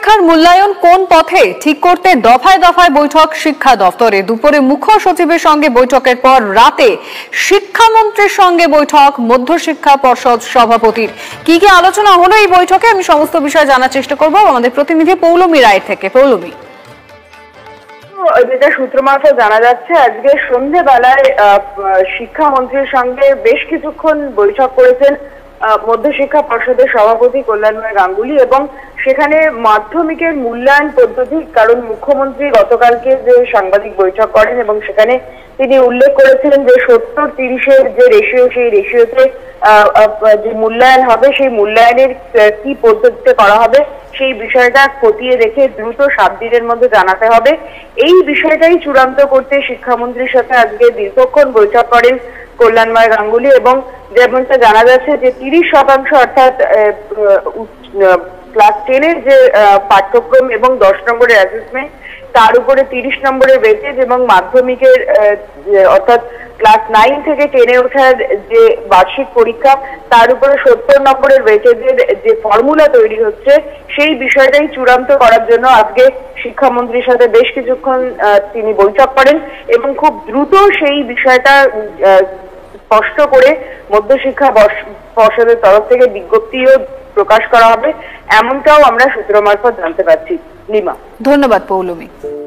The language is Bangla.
পরীক্ষার মূল্যায়ন কোন পথে ঠিক করতে দফায় দফায় বৈঠক শিক্ষা দপ্তরে। দুপুরে মুখ্য সচিবের সঙ্গে বৈঠকের পর রাতে শিক্ষামন্ত্রীর সঙ্গে বৈঠক মধ্যশিক্ষা পর্ষদ সভাপতির। কি কি আলোচনা হলো এই বৈঠকে আমি সমস্ত বিষয় জানার চেষ্টা করব আমাদের প্রতিনিধি পৌলমী রায় থেকে। পৌলমী, যেটা সূত্র মারফত জানা যাচ্ছে, আজকে সন্ধ্যেবেলায় শিক্ষামন্ত্রীর সঙ্গে বেশ কিছুক্ষণ বৈঠক করেছেন মধ্যশিক্ষা পর্ষদের সভাপতি কল্যাণময় গাঙ্গুলি এবং সেখানে মাধ্যমিকের মূল্যায়ন পদ্ধতি, কারণ মুখ্যমন্ত্রী গতকালকে যে সাংবাদিক বৈঠক করেন এবং সেখানে তিনি উল্লেখ করেছিলেন যে 70-30-এর যে রেশিও, সেই রেশিওতে যে মূল্যায়ন হবে সেই মূল্যায়নের কি পদ্ধতিতে করা হবে সেই বিষয়টা খতিয়ে দেখে দ্রুত 7 দিনের মধ্যে জানাতে হবে। এই বিষয়টাই চূড়ান্ত করতে শিক্ষামন্ত্রীর সাথে আজকে দীর্ঘক্ষণ বৈঠক করেন কল্যাণময় গাঙ্গুলি এবং যেমনটা জানা যাচ্ছে যে 30% অর্থাৎ ক্লাস 10-এর যে পাঠ্যক্রম এবং 10 নম্বরের অ্যাসেসমেন্ট, তার উপরে 30 নম্বরের ওয়েটেজ এবং মাধ্যমিকের অর্থাৎ ক্লাস 9 থেকে 10-এ ওঠার যে বার্ষিক পরীক্ষা, তার উপরে 70 নম্বরের ওয়েটেজের যে ফর্মুলা তৈরি হচ্ছে সেই বিষয়টাই চূড়ান্ত করার জন্য আজকে শিক্ষামন্ত্রীর সাথে বেশ কিছুক্ষণ তিনি বৈঠক করেন এবং খুব দ্রুত সেই বিষয়টা স্পষ্ট করে মধ্যশিক্ষা পর্ষদের তরফ থেকে বিজ্ঞপ্তিও প্রকাশ করা হবে, এমনটাও আমরা সূত্র মারফত জানতে পারছি। লিমা, ধন্যবাদ পৌলমী।